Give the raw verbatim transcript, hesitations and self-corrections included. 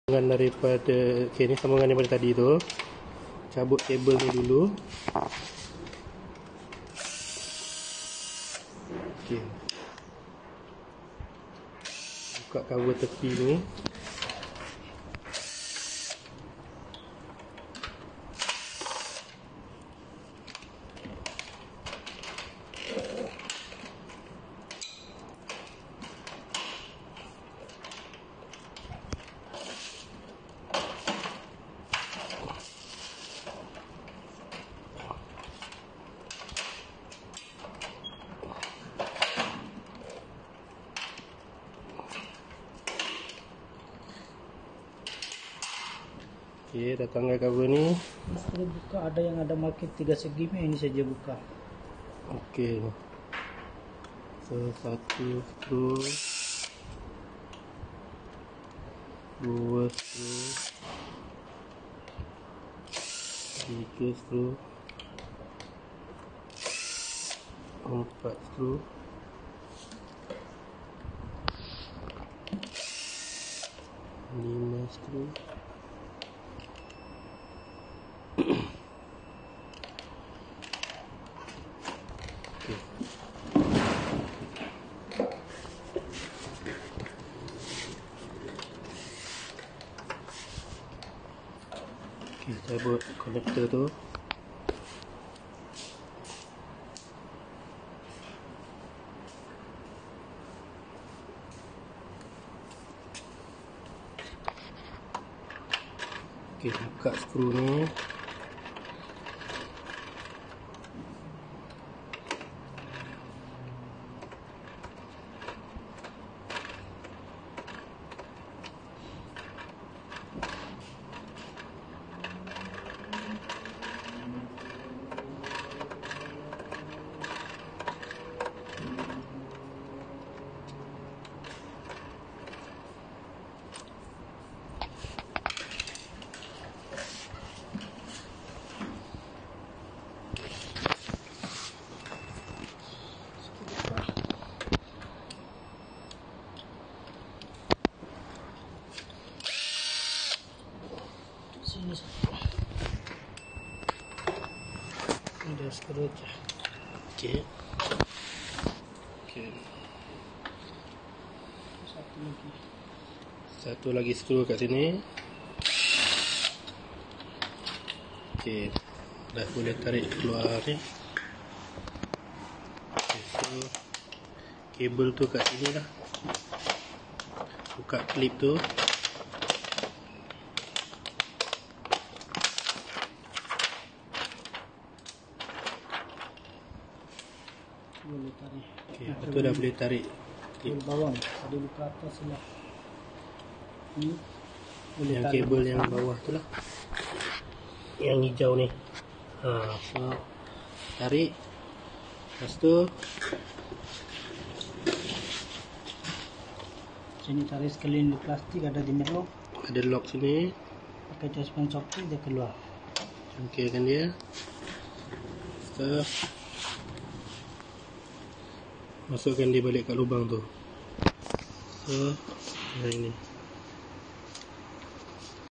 Sambungan daripada, okay, ni sambungan daripada tadi tu. Cabut kabel ni dulu. Okay. Buka cover tepi ni. Okey, dah tanggal cover ni. Setelah buka ada yang ada market tiga segi, ini saja buka. Okey. So satu skru, dua skru, tiga skru, empat skru, lima skru. Okay, cabut konektor tu. Okay, buka skru ni. Sini satu. Ini dah skru je. Okey. Okey. Satu lagi. Satu lagi skru kat sini. Okey. Dah boleh tarik keluar ni. Okay, so kabel tu kat sini lah. Buka klip tu. Boleh tarik. Okey, lepas tu dah boleh tarik klip. Kabel bawah, ada buka atas lah. Ni boleh Yang tarik kabel yang bawah tu lah, yang hijau ni. Ha, so tarik. Lepas tu sini tarik sekeliling plastik, ada di lock. ada lock sini. Pakai jaspan coki dia keluar. Cangkirkan dia. Lepas tu masukkan dia balik kat lubang tu. So, yang ini.